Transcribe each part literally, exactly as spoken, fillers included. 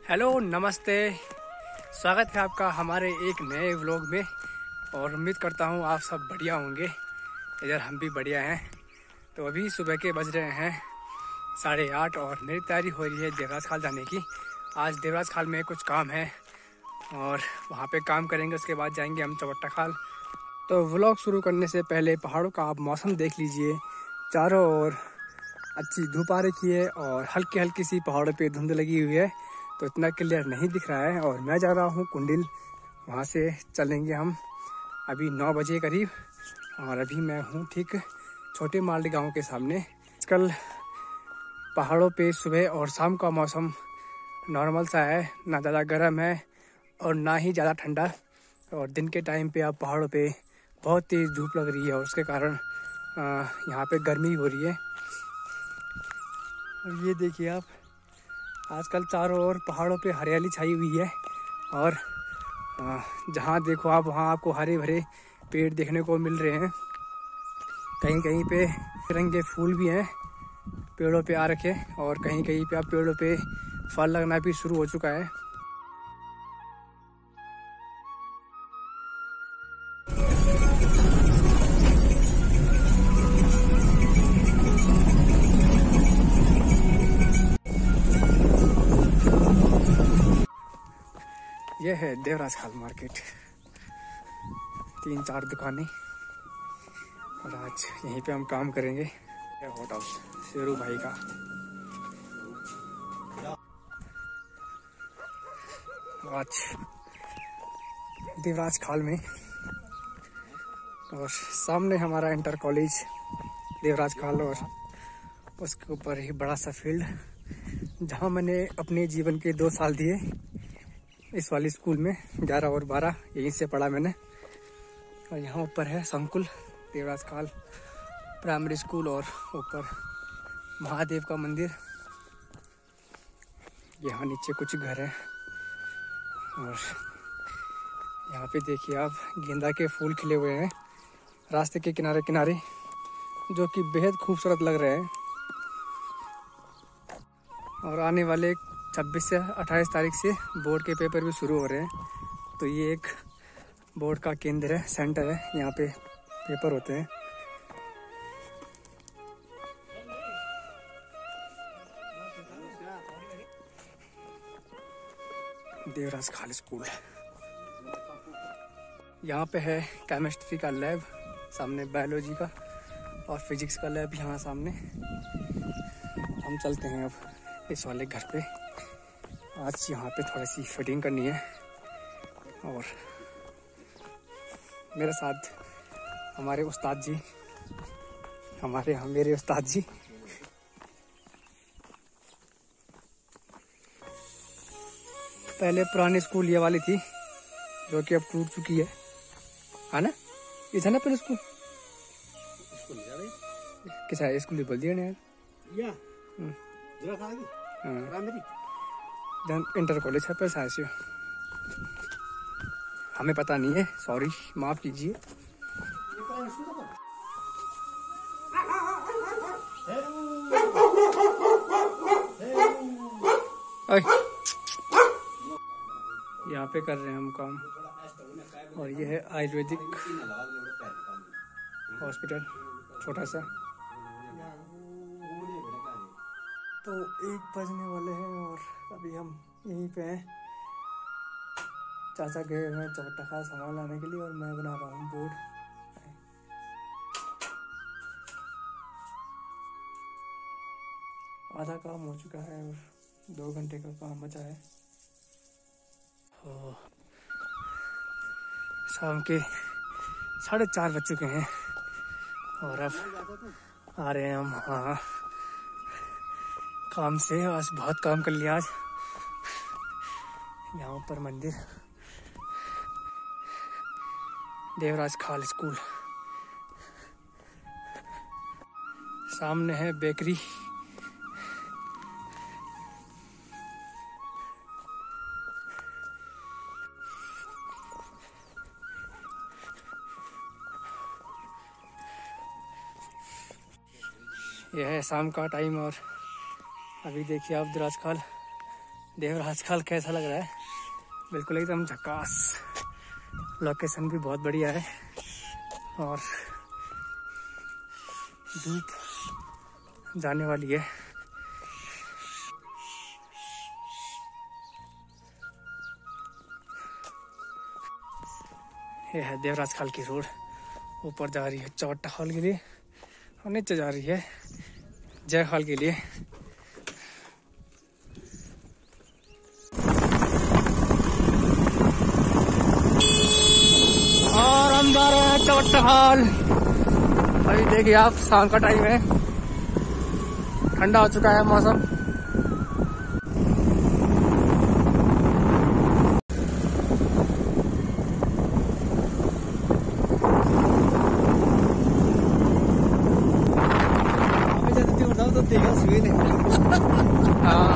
Hello नमस्ते, स्वागत है आपका हमारे एक नए व्लॉग में। और उम्मीद करता हूँ आप सब बढ़िया होंगे। इधर हम भी बढ़िया हैं। तो अभी सुबह के बज रहे हैं साढ़े आठ और मेरी तैयारी हो रही है देवराज खाल जाने की। आज देवराज खाल में कुछ काम है और वहाँ पे काम करेंगे, उसके बाद जाएंगे हम चौबट्टा खाल। तो व्लॉग शुरू करने से पहले पहाड़ों का आप मौसम देख लीजिए। चारों ओर अच्छी धूप आ रखी है और हल्की हल्की सी पहाड़ों पे धुंध लगी हुई है, तो इतना क्लियर नहीं दिख रहा है। और मैं जा रहा हूँ कुंडिल, वहाँ से चलेंगे हम अभी नौ बजे करीब। और अभी मैं हूँ ठीक छोटे मालडी गांव के सामने। आजकल पहाड़ों पे सुबह और शाम का मौसम नॉर्मल सा है, ना ज़्यादा गर्म है और ना ही ज़्यादा ठंडा। और दिन के टाइम पे आप पहाड़ों पे बहुत तेज़ धूप लग रही है और उसके कारण यहाँ पे गर्मी हो रही है। और ये देखिए आप, आजकल चारों ओर पहाड़ों पे हरियाली छाई हुई है और जहाँ देखो आप वहाँ आपको हरे भरे पेड़ देखने को मिल रहे हैं। कहीं कहीं पे रंगे फूल भी हैं पेड़ों पे आ रखे, और कहीं कहीं पे आप पेड़ों पे फल लगना भी शुरू हो चुका है। यह है देवराज खाल मार्केट, तीन चार दुकानें, और आज यहीं पे हम काम करेंगे। यह होटल शेरू भाई का। आज देवराज खाल में, और सामने हमारा इंटर कॉलेज देवराज खाल, और उसके ऊपर ही बड़ा सा फील्ड जहाँ मैंने अपने जीवन के दो साल दिए इस वाली स्कूल में। ग्यारह और बारह यहीं से पढ़ा मैंने। और यहाँ ऊपर है संकुल देवराज खाल प्राइमरी स्कूल, और ऊपर महादेव का मंदिर। यहाँ नीचे कुछ घर है, और यहाँ पे देखिए आप गेंदा के फूल खिले हुए हैं रास्ते के किनारे किनारे, जो कि बेहद खूबसूरत लग रहे हैं। और आने वाले छब्बीस से अट्ठाईस तारीख से बोर्ड के पेपर भी शुरू हो रहे हैं, तो ये एक बोर्ड का केंद्र है, सेंटर है, यहाँ पे पेपर होते हैं। देवराज खाल स्कूल। यहाँ पे है केमिस्ट्री का लैब, सामने बायोलॉजी का और फिजिक्स का लैब यहाँ सामने। हम चलते हैं अब इस वाले घर पे। आज यहाँ पे थोड़ी सी फिटिंग करनी है, और मेरे साथ हमारे उस्ताद जी, हमारे हम मेरे उस्ताद जी। पहले पुरानी स्कूल ये वाली थी, जो कि अब टूट चुकी है, है ना? ये था ना पहले स्कूल? कैसा है स्कूल? बोल दिया ना यार। इंटर कॉलेज है पैसा ऐसे, हमें पता नहीं है, सॉरी, माफ कीजिए। यहाँ पे कर रहे हैं हम काम, और ये है आयुर्वेदिक हॉस्पिटल छोटा सा। तो एक बजने वाले हैं और अभी हम यहीं पे हैं। चाचा गए हुए हैं चौबट्टा खाल सामान लाने के लिए, और मैं बना रहा हूँ बोर्ड। आधा काम हो चुका है और दो घंटे का काम बचा है। शाम के साढ़े चार बज चुके हैं और अब आ रहे हैं हम हाँ काम से। आज बहुत काम कर लिया आज। यहाँ पर मंदिर, देवराज खाल स्कूल, सामने है बेकरी। यह है शाम का टाइम, और अभी देखिए आप देवराज खाल देवराज खाल कैसा लग रहा है? बिल्कुल एकदम झकास। लोकेशन भी बहुत बढ़िया है और धूप जाने वाली है। ये है देवराज खाल की रोड। ऊपर जा रही है चौट्टा खाल के लिए और नीचे जा रही है जय खाल के लिए। और हम जा रहे हैं चौट्टा खाल। अभी देखिए आप, शाम का टाइम है, ठंडा हो चुका है मौसम। तो देखा सुबह नहीं। हाँ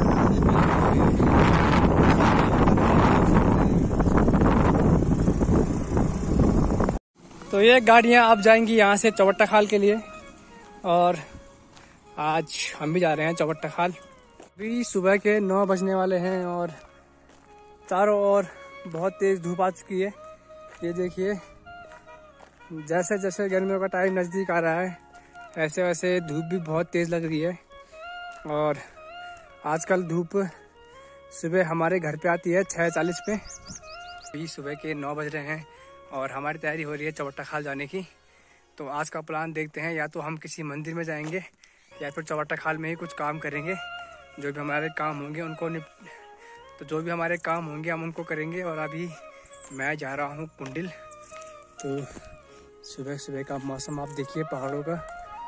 तो ये गाड़ियां अब जाएंगी यहाँ से चौबट्टा खाल के लिए और आज हम भी जा रहे हैं चौबट्टा खाल। अभी सुबह के नौ बजने वाले हैं और चारों ओर बहुत तेज धूप आ चुकी है। ये देखिए, जैसे जैसे गर्मियों का टाइम नज़दीक आ रहा है वैसे वैसे धूप भी बहुत तेज़ लग रही है। और आजकल धूप सुबह हमारे घर पे आती है छः चालीस पे। अभी सुबह के नौ बज रहे हैं और हमारी तैयारी हो रही है चौबट्टा खाल जाने की। तो आज का प्लान देखते हैं, या तो हम किसी मंदिर में जाएंगे या फिर चौबट्टा खाल में ही कुछ काम करेंगे। जो भी हमारे काम होंगे उनको निप तो जो भी हमारे काम होंगे हम उनको करेंगे। और अभी मैं जा रहा हूँ कुंडिल। तो सुबह सुबह का मौसम आप देखिए पहाड़ों का।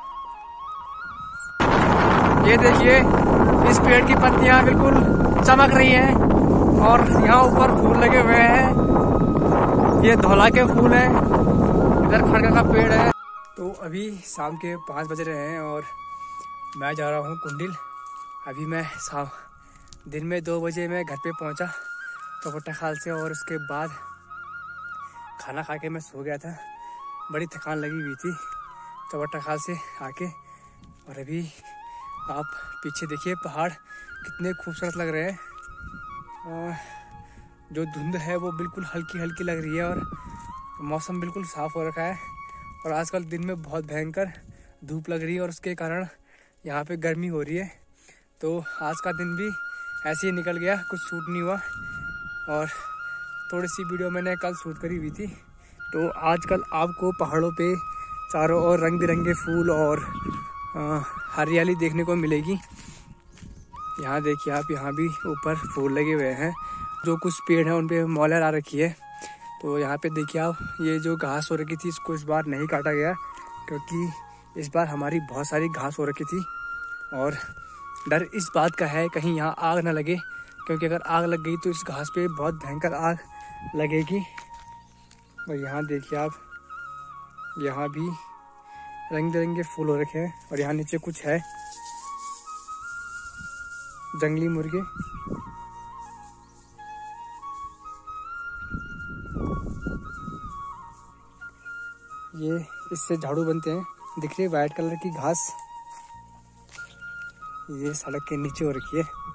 ये देखिए, इस पेड़ की पत्तियां बिल्कुल चमक रही हैं और यहाँ ऊपर फूल लगे हुए हैं। ये धौला के फूल हैं, इधर खड़का का पेड़ है। तो अभी शाम के पाँच बज रहे हैं और मैं जा रहा हूँ कुंडिल। अभी मैं शाम दिन में दो बजे मैं घर पे पहुँचा चौबट्टा खाल से और उसके बाद खाना खा के मैं सो गया था। बड़ी थकान लगी हुई थी चौबट्टा खाल से आके। और अभी आप पीछे देखिए पहाड़ कितने खूबसूरत लग रहे हैं। जो धुंध है वो बिल्कुल हल्की हल्की लग रही है और मौसम बिल्कुल साफ़ हो रखा है। और आजकल दिन में बहुत भयंकर धूप लग रही है और उसके कारण यहाँ पे गर्मी हो रही है। तो आज का दिन भी ऐसे ही निकल गया, कुछ शूट नहीं हुआ। और थोड़ी सी वीडियो मैंने कल शूट करी हुई थी। तो आजकल आपको पहाड़ों पे चारों ओर रंग बिरंगे फूल और हरियाली देखने को मिलेगी। यहाँ देखिए आप, यहाँ भी ऊपर फूल लगे हुए हैं। जो कुछ पेड़ हैं उन पे मौलर आ रखी है। तो यहाँ पे देखिए आप, ये जो घास हो रखी थी इसको इस बार नहीं काटा गया क्योंकि इस बार हमारी बहुत सारी घास हो रखी थी। और डर इस बात का है कहीं यहाँ आग ना लगे, क्योंकि अगर आग लग गई तो इस घास पे बहुत भयंकर आग लगेगी। और यहाँ देखिए आप, यहाँ भी रंग बिरंगे फूल हो रखे हैं। और यहाँ नीचे कुछ है, जंगली मुर्गे। ये इससे झाड़ू बनते हैं। दिख रही है वाइट कलर की घास, ये सड़क के नीचे हो रखी है।